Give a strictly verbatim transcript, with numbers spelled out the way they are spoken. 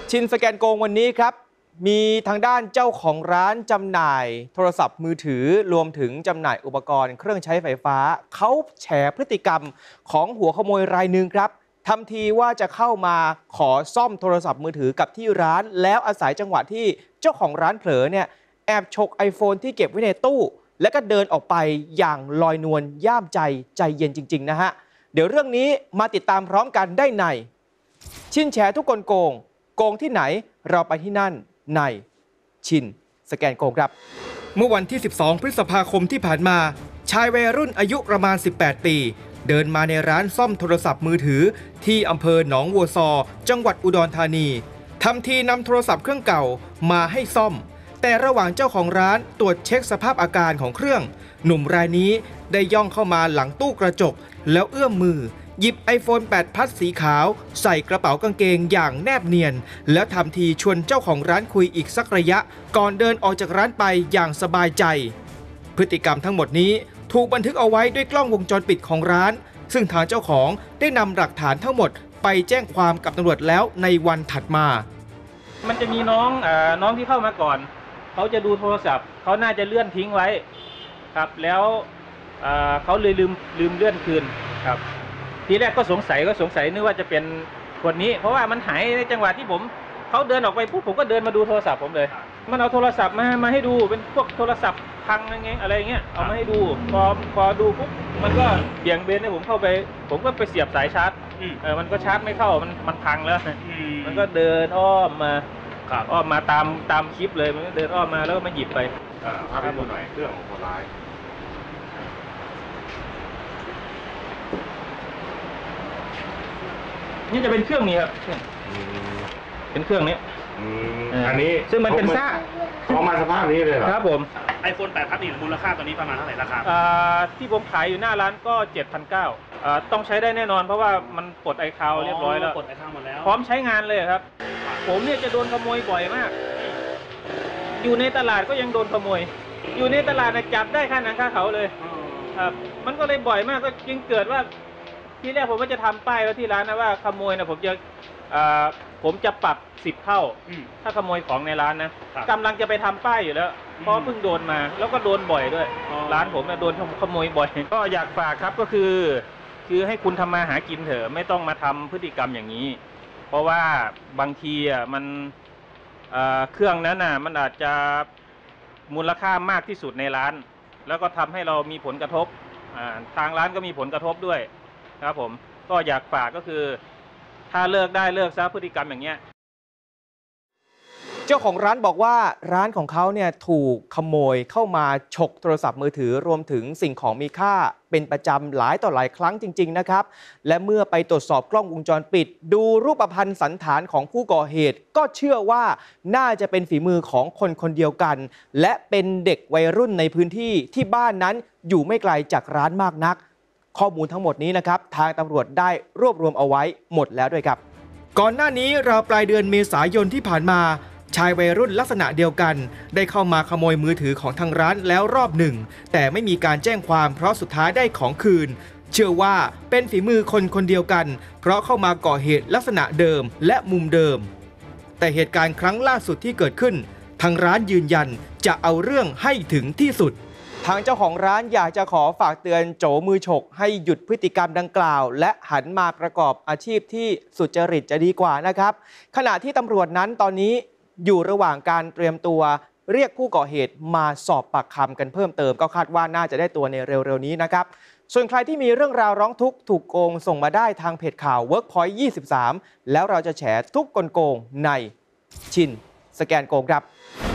ชินสแกนโกงวันนี้ครับมีทางด้านเจ้าของร้านจำหน่ายโทรศัพท์มือถือรวมถึงจำหน่ายอุปกรณ์เครื่องใช้ไฟฟ้าเขาแฉพฤติกรรมของหัวขโมยรายหนึ่งครับทำทีว่าจะเข้ามาขอซ่อมโทรศัพท์มือถือกับที่ร้านแล้วอาศัยจังหวะที่เจ้าของร้านเผลอเนี่ยแอบฉก ไอโฟน ที่เก็บไว้ในตู้แล้วก็เดินออกไปอย่างลอยนวลย่ามใจใจเย็นจริงๆนะฮะเดี๋ยวเรื่องนี้มาติดตามพร้อมกันได้ในชินแฉทุกกลโกงโกงที่ไหนเราไปที่นั่นในชินสแกนโกงครับเมื่อวันที่สิบสองพฤษภาคมที่ผ่านมาชายวัยรุ่นอายุประมาณสิบแปดปีเดินมาในร้านซ่อมโทรศัพท์มือถือที่อำเภอหนองวัวซอจังหวัดอุดรธานีทำทีนำโทรศัพท์เครื่องเก่ามาให้ซ่อมแต่ระหว่างเจ้าของร้านตรวจเช็คสภาพอาการของเครื่องหนุ่มรายนี้ได้ย่องเข้ามาหลังตู้กระจกแล้วเอื้อมมือหยิบ ไอโฟน แปด พัดสีขาวใส่กระเป๋ากางเกงอย่างแนบเนียนแล้วทำทีชวนเจ้าของร้านคุยอีกสักระยะก่อนเดินออกจากร้านไปอย่างสบายใจพฤติกรรมทั้งหมดนี้ถูกบันทึกเอาไว้ด้วยกล้องวงจรปิดของร้านซึ่งทางเจ้าของได้นำหลักฐานทั้งหมดไปแจ้งความกับตำรวจแล้วในวันถัดมามันจะมีน้องเอ่อน้องที่เข้ามาก่อนเขาจะดูโทรศัพท์เขาน่าจะเลื่อนทิ้งไว้ครับแล้วเอ่อเขาเลยลืมลืมเลื่อนคืนครับทีแรกก็สงสัยก็สงสัยนึกว่าจะเป็นคนนี้เพราะว่ามันหายในจังหวะที่ผมเขาเดินออกไปปุ๊บผมก็เดินมาดูโทรศัพท์ผมเลยมันเอาโทรศัพท์มามาให้ดูเป็นพวกโทรศัพท์พังอะไรเงี้ยอะไรเงี้ยเอามาให้ดูพอพอดูปุ๊บมันก็เบี่ยงเบนให้ผมเข้าไปผมก็ไปเสียบสายชาร์จเออมันก็ชาร์จไม่เข้ามันมันพังแล้วมันก็เดินอ้อมมาอ้อมมาตามตามคลิปเลยมันก็เดินอ้อมมาแล้วก็มาหยิบไปภาพให้ดูหน่อยเรื่องของคนร้ายนี่จะเป็นเครื่องนี้ครับเป็นเครื่องนี้อันนี้ซึ่งมันเป็นซ่าเขามาสภาพนี้เลยเหรอครับผมไอโฟน แปด พัดนี่มูลค่าตัวนี้ประมาณเท่าไหร่ราคาที่ผมขายอยู่หน้าร้านก็ เจ็ดพันเก้าร้อย ต้องใช้ได้แน่นอนเพราะว่ามันปลดไอคาวเรียบร้อยแล้วปลดไอคาวหมดแล้วพร้อมใช้งานเลยครับผมเนี่ยจะโดนขโมยบ่อยมากอยู่ในตลาดก็ยังโดนขโมยอยู่ในตลาดจับได้ค่าหนังค่าเขาเลยครับมันก็เลยบ่อยมากก็จึงเกิดว่าที่แรกผมก็จะทำป้ายไว้ที่ร้านนะว่าขโมยนะผมจะผมจะปรับสิบเท่าถ้าขโมยของในร้านนะกำลังจะไปทำป้ายอยู่แล้วเพราะเพิ่งโดนมาแล้วก็โดนบ่อยด้วยร้านผมเนี่ยโดนขโมยบ่อยก็อยากฝากครับก็คือคือให้คุณทำมาหากินเถอะไม่ต้องมาทำพฤติกรรมอย่างนี้เพราะว่าบางทีอ่ะมันเครื่องนั้นน่ะมันอาจจะมูลค่ามากที่สุดในร้านแล้วก็ทำให้เรามีผลกระทบทางร้านก็มีผลกระทบด้วยครับผมก็อยากฝากก็คือถ้าเลิกได้เลิกซะพฤติกรรมอย่างเงี้ยเจ้าของร้านบอกว่าร้านของเขาเนี่ยถูกขโมยเข้ามาฉกโทรศัพท์มือถือรวมถึงสิ่งของมีค่าเป็นประจำหลายต่อหลายครั้งจริงๆนะครับและเมื่อไปตรวจสอบกล้องวงจรปิดดูรูปพรรณสันฐานของผู้ก่อเหตุก็เชื่อว่าน่าจะเป็นฝีมือของคนคนเดียวกันและเป็นเด็กวัยรุ่นในพื้นที่ที่บ้านนั้นอยู่ไม่ไกลจากร้านมากนักข้อมูลทั้งหมดนี้นะครับทางตำรวจได้รวบรวมเอาไว้หมดแล้วด้วยครับก่อนหน้านี้ราวปลายเดือนเมษายนที่ผ่านมาชายวัยรุ่นลักษณะเดียวกันได้เข้ามาขโมยมือถือของทางร้านแล้วรอบหนึ่งแต่ไม่มีการแจ้งความเพราะสุดท้ายได้ของคืนเชื่อว่าเป็นฝีมือคนคนเดียวกันเพราะเข้ามาก่อเหตุลักษณะเดิมและมุมเดิมแต่เหตุการณ์ครั้งล่าสุดที่เกิดขึ้นทางร้านยืนยันจะเอาเรื่องให้ถึงที่สุดทางเจ้าของร้านอยากจะขอฝากเตือนโจมือฉกให้หยุดพฤติกรรมดังกล่าวและหันมาประกอบอาชีพที่สุจริตจะดีกว่านะครับขณะที่ตำรวจนั้นตอนนี้อยู่ระหว่างการเตรียมตัวเรียกผู้ก่อเหตุมาสอบปากคำกันเพิ่มเติมก็คาดว่าน่าจะได้ตัวในเร็วๆนี้นะครับส่วนใครที่มีเรื่องราวร้องทุกข์ถูกโกงส่งมาได้ทางเพจข่าว Workpoint ยี่สิบสามแล้วเราจะแฉทุกกลโกงในชินสแกนโกงครับ